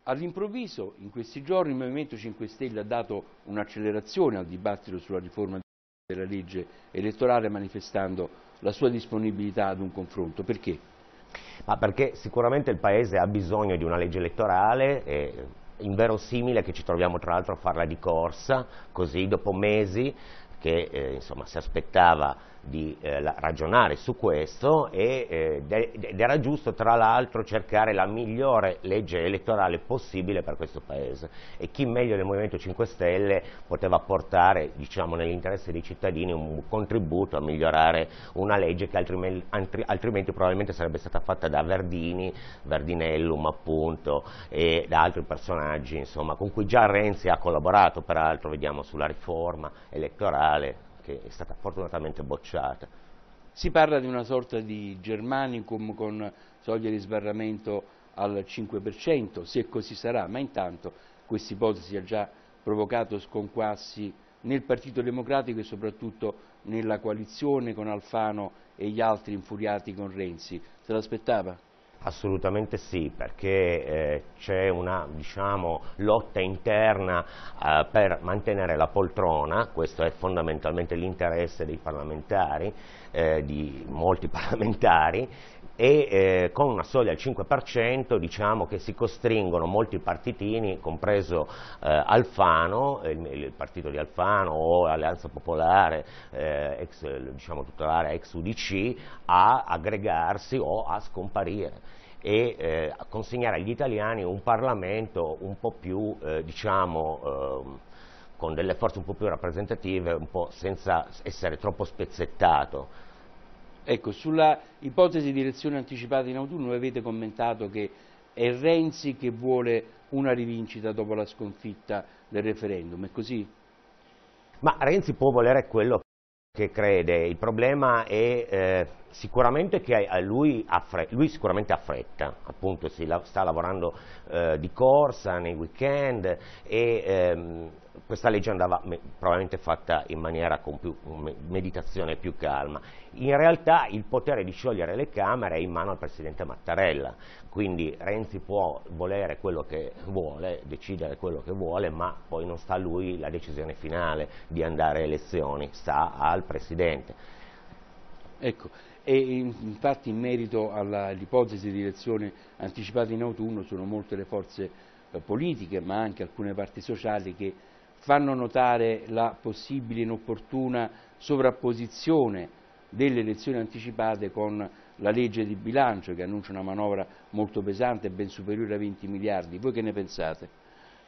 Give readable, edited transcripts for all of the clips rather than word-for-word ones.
All'improvviso, in questi giorni, il Movimento 5 Stelle ha dato un'accelerazione al dibattito sulla riforma della legge elettorale, manifestando la sua disponibilità ad un confronto. Perché? Ma perché sicuramente il Paese ha bisogno di una legge elettorale, inverosimile che ci troviamo tra l'altro a farla di corsa, così dopo mesi che insomma, si aspettava di ragionare su questo ed era giusto tra l'altro cercare la migliore legge elettorale possibile per questo Paese, e chi meglio del Movimento 5 Stelle poteva portare, diciamo, nell'interesse dei cittadini un contributo a migliorare una legge che altrimenti probabilmente sarebbe stata fatta da Verdini, Verdinellum appunto, e da altri personaggi insomma, con cui già Renzi ha collaborato, peraltro vediamo sulla riforma elettorale che è stata fortunatamente bocciata. Si parla di una sorta di Germanicum con soglia di sbarramento al 5%, se così sarà, ma intanto questa ipotesi ha già provocato sconquassi nel Partito Democratico e soprattutto nella coalizione con Alfano e gli altri infuriati con Renzi. Se l'aspettava? Assolutamente sì, perché c'è una, diciamo, lotta interna per mantenere la poltrona, questo è fondamentalmente l'interesse dei parlamentari, di molti parlamentari, e con una soglia al 5% diciamo che si costringono molti partitini, compreso Alfano, il partito di Alfano o Alleanza Popolare, diciamo tutelare ex UDC, a aggregarsi o a scomparire e a consegnare agli italiani un Parlamento un po' più, diciamo, con delle forze un po' più rappresentative, un po' senza essere troppo spezzettato. Ecco, sulla ipotesi di elezioni anticipate in autunno avete commentato che è Renzi che vuole una rivincita dopo la sconfitta del referendum, è così? Ma Renzi può volere quello che crede, il problema è sicuramente che lui sicuramente ha fretta, appunto sta lavorando di corsa nei weekend e questa legge andava probabilmente fatta in maniera con più meditazione e più calma. In realtà il potere di sciogliere le Camere è in mano al Presidente Mattarella, quindi Renzi può volere quello che vuole, decidere quello che vuole, ma poi non sta a lui la decisione finale di andare a elezioni, sta al Presidente. Ecco, e infatti in merito all'ipotesi di elezioni anticipate in autunno sono molte le forze politiche, ma anche alcune parti sociali che fanno notare la possibile inopportuna sovrapposizione delle elezioni anticipate con la legge di bilancio che annuncia una manovra molto pesante, ben superiore a 20 miliardi. Voi che ne pensate?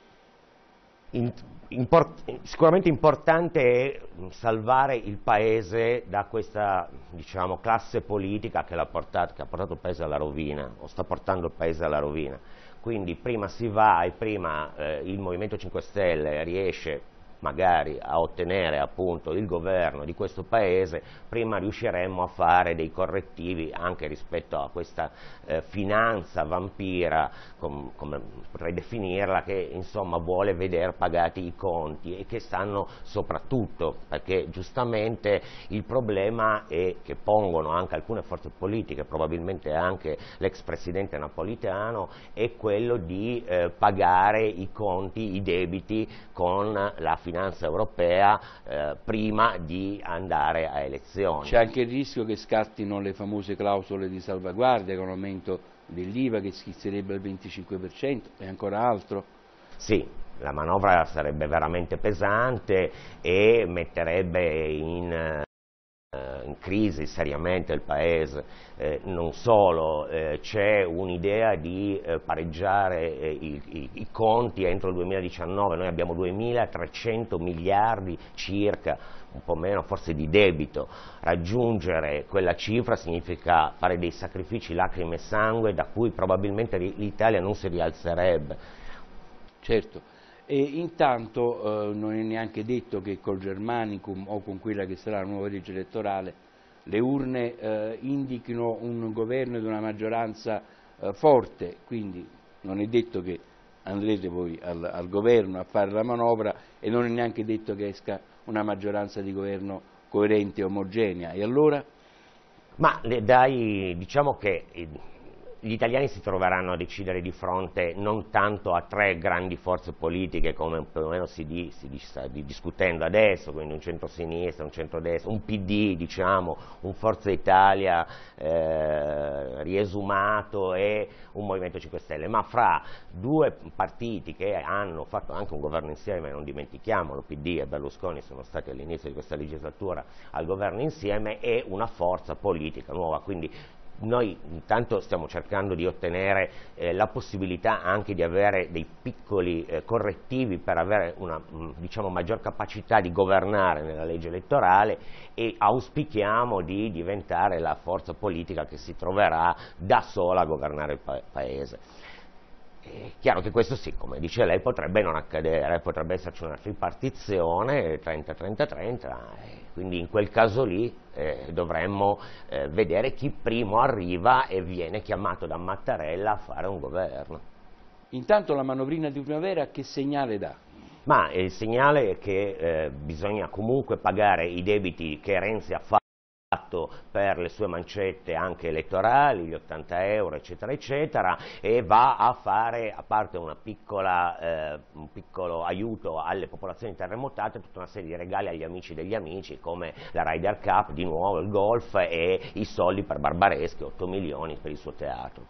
Sicuramente importante è salvare il Paese da questa, diciamo, classe politica che ha portato il Paese alla rovina, o sta portando il Paese alla rovina. Quindi prima si va e prima il Movimento 5 Stelle riesce magari a ottenere appunto il governo di questo Paese, prima riusciremmo a fare dei correttivi anche rispetto a questa finanza vampira, come potrei definirla, che insomma vuole vedere pagati i conti e che stanno soprattutto, perché giustamente il problema è che pongono anche alcune forze politiche, probabilmente anche l'ex presidente Napolitano, è quello di pagare i conti, i debiti con la finanza europea prima di andare a elezioni. C'è anche il rischio che scattino le famose clausole di salvaguardia con l'aumento dell'IVA che schizzerebbe al 25% e ancora altro? Sì, la manovra sarebbe veramente pesante e metterebbe in crisi seriamente il Paese, non solo, c'è un'idea di pareggiare i conti entro il 2019, noi abbiamo 2.300 miliardi circa, un po' meno forse di debito, raggiungere quella cifra significa fare dei sacrifici, lacrime e sangue da cui probabilmente l'Italia non si rialzerebbe. Certo. E intanto non è neanche detto che col Germanicum o con quella che sarà la nuova legge elettorale le urne indichino un governo ed una maggioranza forte, quindi non è detto che andrete voi al governo a fare la manovra e non è neanche detto che esca una maggioranza di governo coerente e omogenea. E allora? Ma diciamo che gli italiani si troveranno a decidere di fronte non tanto a tre grandi forze politiche come più o meno si sta discutendo adesso, quindi un centro-sinistra, un centro-destra, un PD, diciamo, un Forza Italia riesumato e un Movimento 5 Stelle, ma fra due partiti che hanno fatto anche un governo insieme, non dimentichiamolo, PD e Berlusconi sono stati all'inizio di questa legislatura al governo insieme, e una forza politica nuova, quindi noi intanto stiamo cercando di ottenere la possibilità anche di avere dei piccoli correttivi per avere una diciamo, maggior capacità di governare nella legge elettorale, e auspichiamo di diventare la forza politica che si troverà da sola a governare il Paese. È chiaro che questo sì, come dice lei, potrebbe non accadere, potrebbe esserci una tripartizione 30-30-30, quindi in quel caso lì dovremmo vedere chi primo arriva e viene chiamato da Mattarella a fare un governo. Intanto la manovrina di primavera che segnale dà? Ma il segnale è che bisogna comunque pagare i debiti che Renzi ha fatto per le sue mancette anche elettorali, gli 80 euro eccetera eccetera, e va a fare, a parte un piccolo aiuto alle popolazioni terremotate, tutta una serie di regali agli amici degli amici, come la Ryder Cup, di nuovo il golf e i soldi per Barbareschi, 8 milioni per il suo teatro.